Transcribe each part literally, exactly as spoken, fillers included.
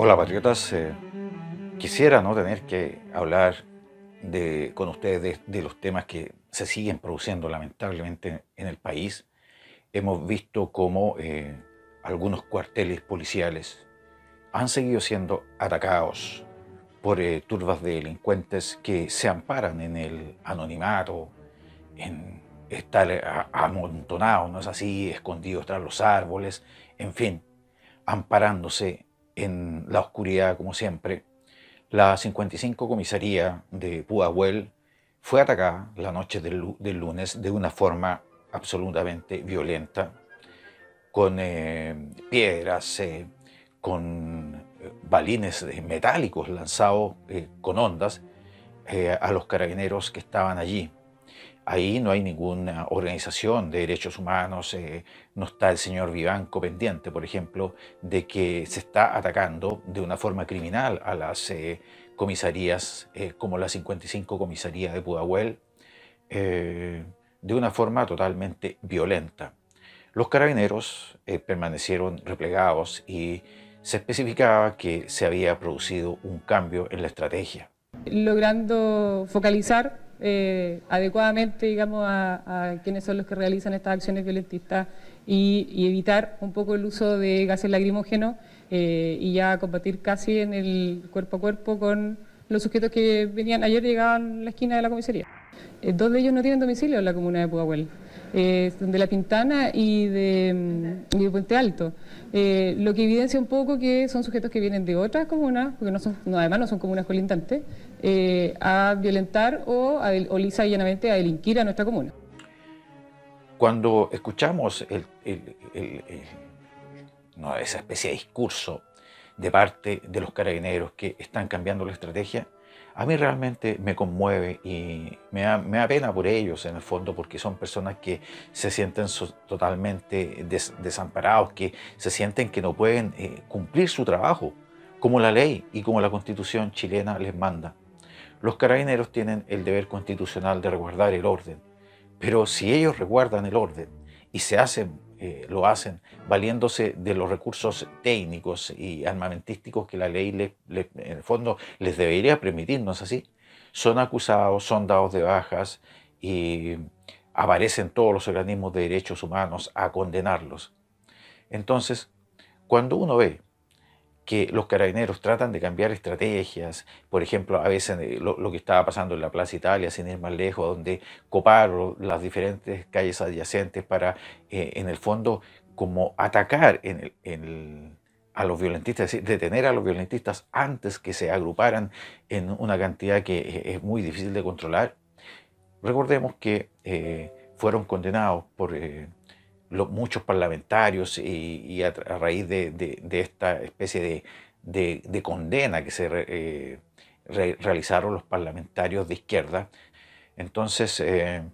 Hola patriotas, eh, quisiera no tener que hablar de, con ustedes de, de los temas que se siguen produciendo lamentablemente en el país. Hemos visto cómo eh, algunos cuarteles policiales han seguido siendo atacados por eh, turbas de delincuentes que se amparan en el anonimato, en estar a- amontonados, ¿no es así?, escondidos tras los árboles, en fin, amparándose en la oscuridad como siempre. La cincuenta y cinco Comisaría de Pudahuel fue atacada la noche del, lu- del lunes de una forma absolutamente violenta, con eh, piedras, eh, con eh, balines eh, metálicos lanzados eh, con ondas eh, a los carabineros que estaban allí. Ahí no hay ninguna organización de derechos humanos, eh, no está el señor Vivanco pendiente, por ejemplo, de que se está atacando de una forma criminal a las eh, comisarías eh, como la cincuenta y cinco Comisaría de Pudahuel, eh, de una forma totalmente violenta. Los carabineros eh, permanecieron replegados y se especificaba que se había producido un cambio en la estrategia. Logrando focalizar eh, adecuadamente, digamos, a, a quienes son los que realizan estas acciones violentistas y, y evitar un poco el uso de gases lacrimógenos eh, y ya combatir casi en el cuerpo a cuerpo con los sujetos que venían, ayer llegaban a la esquina de la comisaría. Eh, dos de ellos no tienen domicilio en la comuna de Pudahuel, eh, de La Pintana y de, mm, y de Puente Alto, eh, lo que evidencia un poco que son sujetos que vienen de otras comunas, porque no son, no, además no son comunas colindantes, eh, a violentar o, a, o lisa y llanamente a delinquir a nuestra comuna. Cuando escuchamos el, el- el- el- no, esa especie de discurso de parte de los carabineros que están cambiando la estrategia, a mí realmente me conmueve y me da, me da pena por ellos en el fondo, porque son personas que se sienten so- totalmente des- desamparados, que se sienten que no pueden eh, cumplir su trabajo como la ley y como la Constitución chilena les manda. Los carabineros tienen el deber constitucional de resguardar el orden, pero si ellos resguardan el orden y se hacen, eh, lo hacen valiéndose de los recursos técnicos y armamentísticos que la ley les, les- en el fondo les debería permitir, ¿no es así? Son acusados, son dados de bajas y aparecen todos los organismos de derechos humanos a condenarlos. Entonces, cuando uno ve que los carabineros tratan de cambiar estrategias, por ejemplo, a veces eh, lo, lo que estaba pasando en la Plaza Italia, sin ir más lejos, donde coparon las diferentes calles adyacentes para, eh, en el fondo, como atacar en el- en el- a los violentistas, es decir, detener a los violentistas antes que se agruparan en una cantidad que eh, es muy difícil de controlar. Recordemos que eh, fueron condenados por eh, lo- muchos parlamentarios y, y a, a raíz de, de- de esta especie de, de- de condena que se re- eh, re- realizaron los parlamentarios de izquierda. Entonces, eh,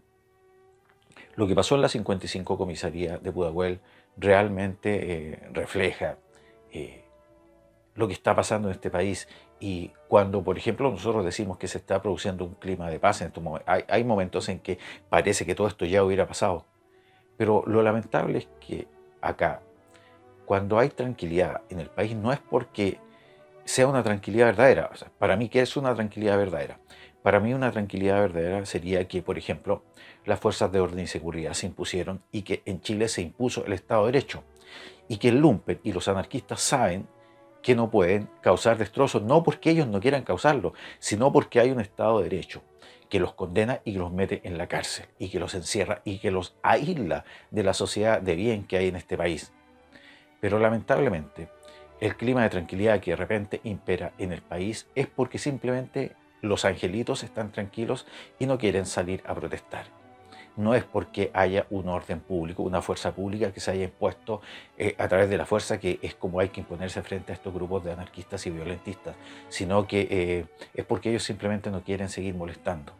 lo que pasó en la cincuenta y cinco Comisaría de Pudahuel realmente eh, refleja eh, lo que está pasando en este país. Y cuando, por ejemplo, nosotros decimos que se está produciendo un clima de paz en estos momentos, hay, hay momentos en que parece que todo esto ya hubiera pasado. Pero lo lamentable es que acá, cuando hay tranquilidad en el país, no es porque sea una tranquilidad verdadera. O sea, para mí, ¿qué es una tranquilidad verdadera? Para mí una tranquilidad verdadera sería que, por ejemplo, las fuerzas de orden y seguridad se impusieron y que en Chile se impuso el Estado de Derecho y que el lumpen y los anarquistas saben que no pueden causar destrozos, no porque ellos no quieran causarlo, sino porque hay un Estado de Derecho que los condena y que los mete en la cárcel y que los encierra y que los aísla de la sociedad de bien que hay en este país. Pero lamentablemente, el clima de tranquilidad que de repente impera en el país es porque simplemente los angelitos están tranquilos y no quieren salir a protestar. No es porque haya un orden público, una fuerza pública que se haya impuesto eh, a través de la fuerza, que es como hay que imponerse frente a estos grupos de anarquistas y violentistas, sino que eh, es porque ellos simplemente no quieren seguir molestando.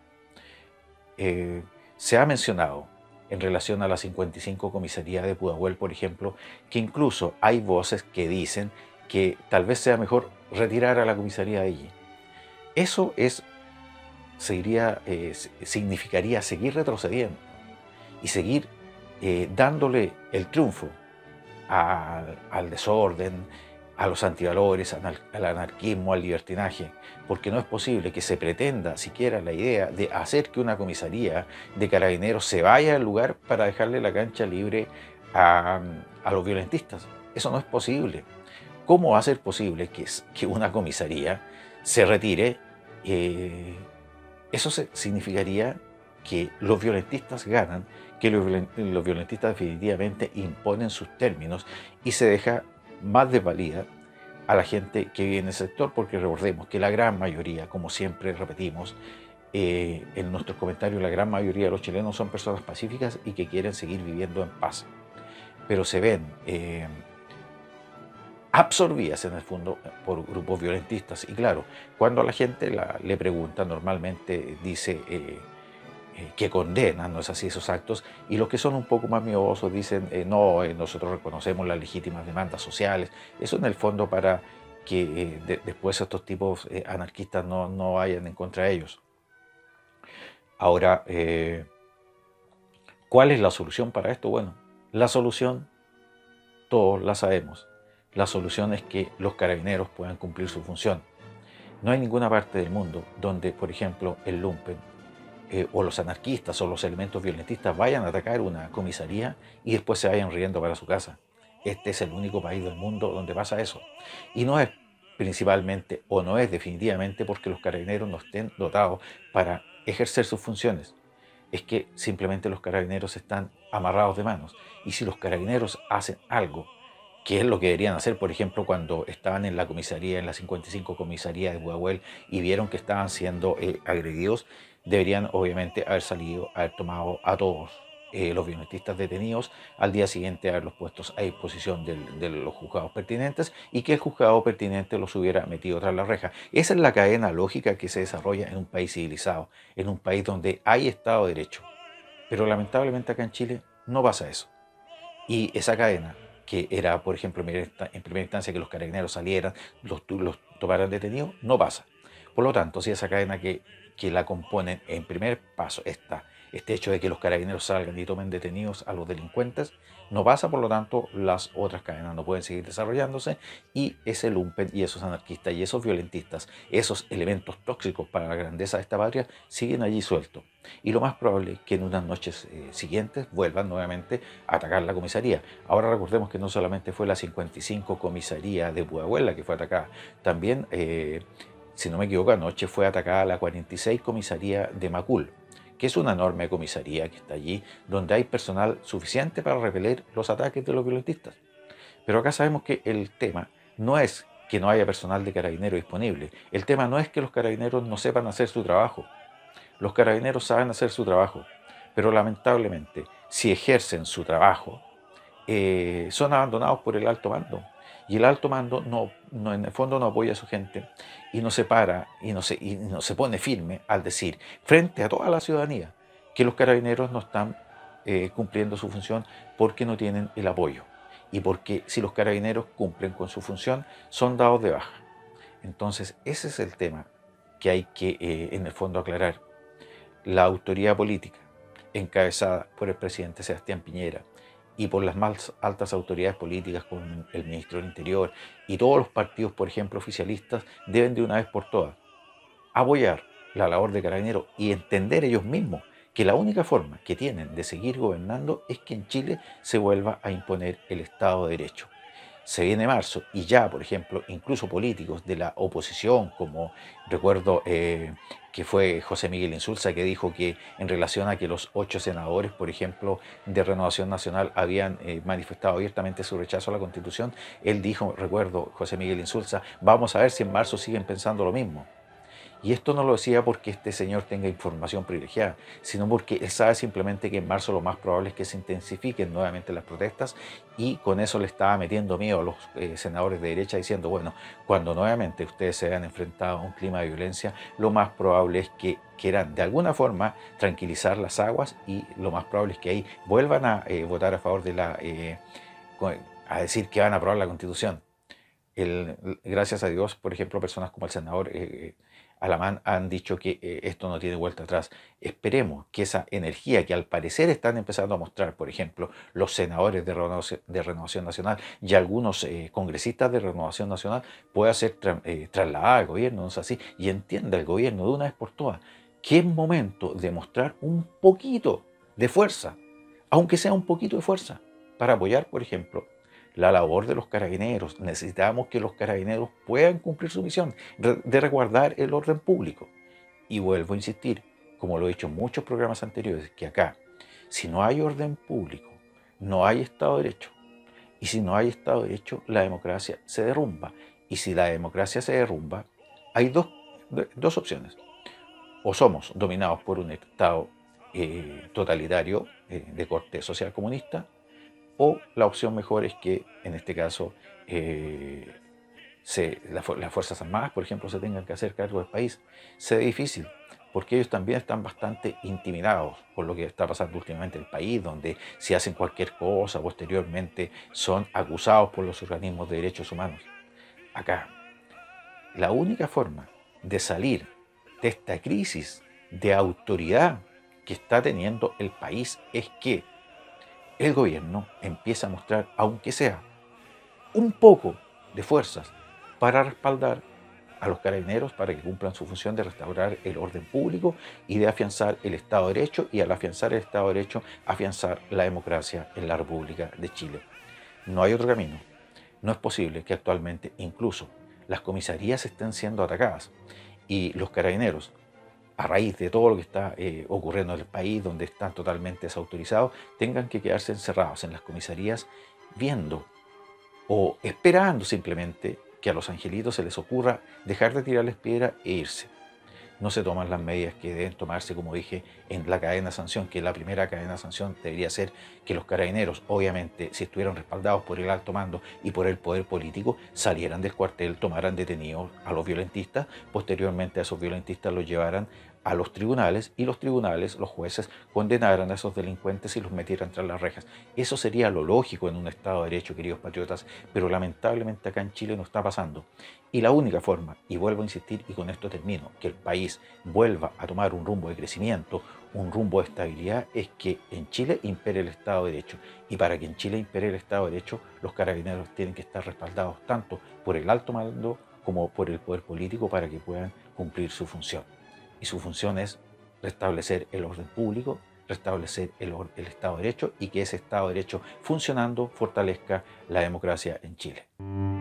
Eh, se ha mencionado en relación a la cincuenta y cinco Comisaría de Pudahuel, por ejemplo, que incluso hay voces que dicen que tal vez sea mejor retirar a la comisaría de allí. Eso es, seguiría, eh, significaría seguir retrocediendo y seguir eh, dándole el triunfo al, al desorden, a los antivalores, al anarquismo, al libertinaje, porque no es posible que se pretenda siquiera la idea de hacer que una comisaría de carabineros se vaya al lugar para dejarle la cancha libre a, a los violentistas. Eso no es posible. ¿Cómo va a ser posible que, que una comisaría se retire? Eh, eso se, significaría que los violentistas ganan, que los, los violentistas definitivamente imponen sus términos y se deja más desvalida a la gente que vive en el sector, porque recordemos que la gran mayoría, como siempre repetimos eh, en nuestros comentarios, la gran mayoría de los chilenos son personas pacíficas y que quieren seguir viviendo en paz, pero se ven eh, absorbidas en el fondo por grupos violentistas. Y claro, cuando a la gente la, le pregunta, normalmente dice eh, eh, que condena, no es así, esos actos, y los que son un poco más miedosos dicen eh, no, eh, nosotros reconocemos las legítimas demandas sociales. Eso en el fondo para que eh, de, después estos tipos eh, anarquistas no, no vayan en contra de ellos. Ahora, eh, ¿cuál es la solución para esto? Bueno, la solución todos la sabemos. La solución es que los carabineros puedan cumplir su función. No hay ninguna parte del mundo donde, por ejemplo, el lumpen eh, o los anarquistas o los elementos violentistas vayan a atacar una comisaría y después se vayan riendo para su casa. Este es el único país del mundo donde pasa eso. Y no es principalmente o no es definitivamente porque los carabineros no estén dotados para ejercer sus funciones. Es que simplemente los carabineros están amarrados de manos. Y si los carabineros hacen algo, que es lo que deberían hacer, por ejemplo, cuando estaban en la comisaría, en la cincuenta y cinco comisaría de Pudahuel, y vieron que estaban siendo eh, agredidos, deberían obviamente haber salido, haber tomado a todos eh, los violentistas detenidos, al día siguiente haberlos puestos a disposición del, de los juzgados pertinentes y que el juzgado pertinente los hubiera metido tras la reja. Esa es la cadena lógica que se desarrolla en un país civilizado, en un país donde hay Estado de Derecho. Pero lamentablemente acá en Chile no pasa eso. Y esa cadena, que era, por ejemplo, en primera instancia que los carabineros salieran, los, los tomaran detenidos, no pasa. Por lo tanto, si esa cadena que, que la componen en primer paso está este hecho de que los carabineros salgan y tomen detenidos a los delincuentes, no pasa, por lo tanto, las otras cadenas no pueden seguir desarrollándose y ese lumpen y esos anarquistas y esos violentistas, esos elementos tóxicos para la grandeza de esta patria, siguen allí sueltos. Y lo más probable es que en unas noches eh, siguientes vuelvan nuevamente a atacar la comisaría. Ahora recordemos que no solamente fue la cincuenta y cinco comisaría de Pudahuel la que fue atacada, también, eh, si no me equivoco, anoche fue atacada la cuarenta y seis comisaría de Macul, que es una enorme comisaría que está allí, donde hay personal suficiente para repeler los ataques de los violentistas. Pero acá sabemos que el tema no es que no haya personal de carabinero disponible. El tema no es que los carabineros no sepan hacer su trabajo. Los carabineros saben hacer su trabajo, pero lamentablemente, si ejercen su trabajo, eh, son abandonados por el alto mando. Y el alto mando, no, no, en el fondo, no apoya a su gente y no se para y no se, y no se pone firme al decir, frente a toda la ciudadanía, que los carabineros no están eh, cumpliendo su función porque no tienen el apoyo. Y porque si los carabineros cumplen con su función, son dados de baja. Entonces, ese es el tema que hay que, eh, en el fondo, aclarar. La autoridad política, encabezada por el presidente Sebastián Piñera y por las más altas autoridades políticas como el ministro del Interior y todos los partidos, por ejemplo, oficialistas, deben de una vez por todas apoyar la labor de Carabineros y entender ellos mismos que la única forma que tienen de seguir gobernando es que en Chile se vuelva a imponer el Estado de Derecho. Se viene marzo y ya, por ejemplo, incluso políticos de la oposición, como recuerdo eh, que fue José Miguel Insulza, que dijo que en relación a que los ocho senadores, por ejemplo, de Renovación Nacional habían eh, manifestado abiertamente su rechazo a la Constitución, él dijo, recuerdo, José Miguel Insulza, vamos a ver si en marzo siguen pensando lo mismo. Y esto no lo decía porque este señor tenga información privilegiada, sino porque él sabe simplemente que en marzo lo más probable es que se intensifiquen nuevamente las protestas y con eso le estaba metiendo miedo a los eh, senadores de derecha diciendo, bueno, cuando nuevamente ustedes se vean enfrentados a un clima de violencia, lo más probable es que quieran de alguna forma tranquilizar las aguas y lo más probable es que ahí vuelvan a eh, votar a favor de la, eh, a decir que van a aprobar la Constitución. El, gracias a Dios, por ejemplo, personas como el senador eh, Alamán han dicho que eh, esto no tiene vuelta atrás. Esperemos que esa energía que al parecer están empezando a mostrar, por ejemplo, los senadores de Renovación, de Renovación Nacional y algunos eh, congresistas de Renovación Nacional, pueda ser tra eh, trasladada al gobierno, no es así, y entienda el gobierno de una vez por todas que es momento de mostrar un poquito de fuerza, aunque sea un poquito de fuerza, para apoyar, por ejemplo, la labor de los carabineros. Necesitamos que los carabineros puedan cumplir su misión de resguardar el orden público. Y vuelvo a insistir, como lo he dicho en muchos programas anteriores, que acá, si no hay orden público, no hay Estado de Derecho. Y si no hay Estado de Derecho, la democracia se derrumba. Y si la democracia se derrumba, hay dos, dos opciones. O somos dominados por un Estado eh, totalitario eh, de corte social comunista, o la opción mejor es que, en este caso, eh, se, la, las Fuerzas Armadas, por ejemplo, se tengan que hacer cargo del país. Se ve difícil, porque ellos también están bastante intimidados por lo que está pasando últimamente en el país, donde si hacen cualquier cosa, posteriormente son acusados por los organismos de derechos humanos. Acá, la única forma de salir de esta crisis de autoridad que está teniendo el país es que el gobierno empieza a mostrar, aunque sea un poco de fuerzas, para respaldar a los carabineros para que cumplan su función de restaurar el orden público y de afianzar el Estado de Derecho, y al afianzar el Estado de Derecho, afianzar la democracia en la República de Chile. No hay otro camino. No es posible que actualmente incluso las comisarías estén siendo atacadas y los carabineros, a raíz de todo lo que está eh, ocurriendo en el país, donde están totalmente desautorizados, tengan que quedarse encerrados en las comisarías viendo o esperando simplemente que a los angelitos se les ocurra dejar de tirarles piedra e irse. No se toman las medidas que deben tomarse, como dije, en la cadena de sanción, que la primera cadena de sanción debería ser que los carabineros, obviamente, si estuvieran respaldados por el alto mando y por el poder político, salieran del cuartel, tomaran detenidos a los violentistas, posteriormente a esos violentistas los llevaran a los tribunales y los tribunales, los jueces, condenaran a esos delincuentes y los metieran tras las rejas. Eso sería lo lógico en un Estado de Derecho, queridos patriotas, pero lamentablemente acá en Chile no está pasando. Y la única forma, y vuelvo a insistir y con esto termino, que el país vuelva a tomar un rumbo de crecimiento, un rumbo de estabilidad, es que en Chile impere el Estado de Derecho. Y para que en Chile impere el Estado de Derecho, los carabineros tienen que estar respaldados tanto por el alto mando como por el poder político para que puedan cumplir su función. Y su función es restablecer el orden público, restablecer el, el Estado de Derecho, y que ese Estado de Derecho funcionando fortalezca la democracia en Chile.